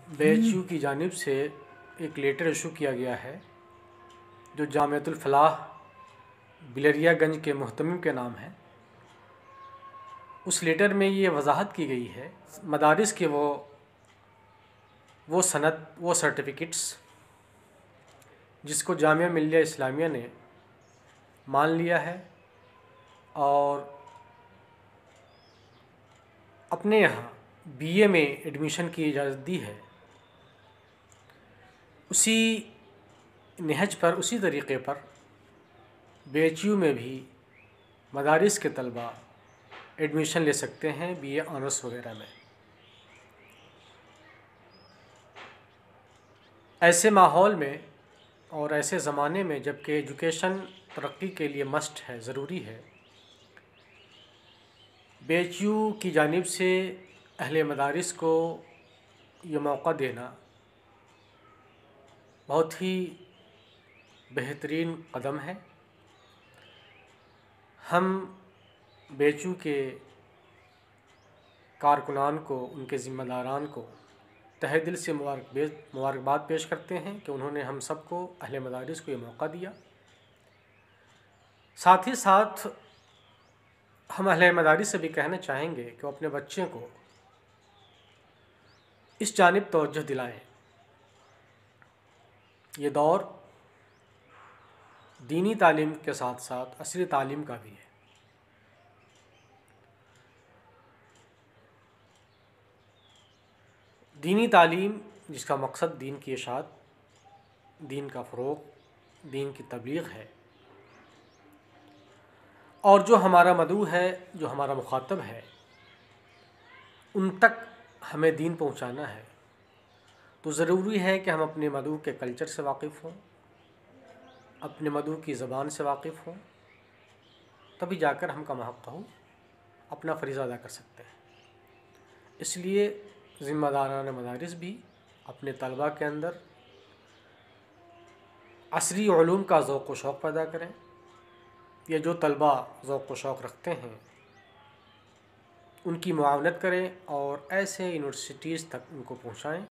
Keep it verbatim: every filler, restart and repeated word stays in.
B H you کی جانب سے ایک لیٹر ایشو کیا گیا ہے جو جامعۃ الفلاح بلریا گنج کے محتمم کے نام ہے۔ اس لیٹر میں یہ وضاحت کی گئی ہے مدارس کے وہ وہ سند وہ سرٹیفکیٹس جس کو جامعہ ملیہ اسلامیہ نے مان لیا ہے اور اپنے یہاں بی اے میں ایڈمیشن کی اجازت دی ہے، اسی نہج پر اسی طریقے پر بی ایچ یو میں بھی مدارس کے طلباء ایڈمیشن لے سکتے ہیں بی اے آنرس وغیرہ میں۔ ایسے ماحول میں اور ایسے زمانے میں جب کہ ایجوکیشن ترقی کے لیے مسٹ ہے، ضروری ہے، بی ایچ یو کی جانب سے اہل مدارس کو یہ موقع دینا بہت ہی بہترین قدم ہے۔ ہم بی ایچ یو کے کارکنان کو، ان کے ذمہ داران کو تہہ دل سے مبارکباد پیش کرتے ہیں کہ انہوں نے ہم سب کو اہل مدارس کو یہ موقع دیا۔ ساتھ ہی ساتھ ہم اہل مدارس سے بھی کہنا چاہیں گے کہ وہ اپنے بچے کو اس جانب توجہ دلائیں۔ یہ دور دینی تعلیم کے ساتھ ساتھ عصری تعلیم کا بھی ہے۔ دینی تعلیم جس کا مقصد دین کی اشاعت، دین کا فروغ، دین کی تبلیغ ہے، اور جو ہمارا مدعو ہے، جو ہمارا مخاطب ہے، ان تک ہمیں دین پہنچانا ہے، تو ضروری ہے کہ ہم اپنے مدعو کے کلچر سے واقف ہوں، اپنے مدعو کی زبان سے واقف ہوں، تبھی جا کر ہم کما حق ہوں اپنا فریضہ ادا کر سکتے ہیں۔ اس لیے ذمہ داران مدارس بھی اپنے طلباء کے اندر عصری علوم کا ذوق و شوق پیدا کریں، یا جو طلباء ذوق و شوق رکھتے ہیں ان کی معاونت کریں اور ایسے یونیورسٹیز تک ان کو پہنچائیں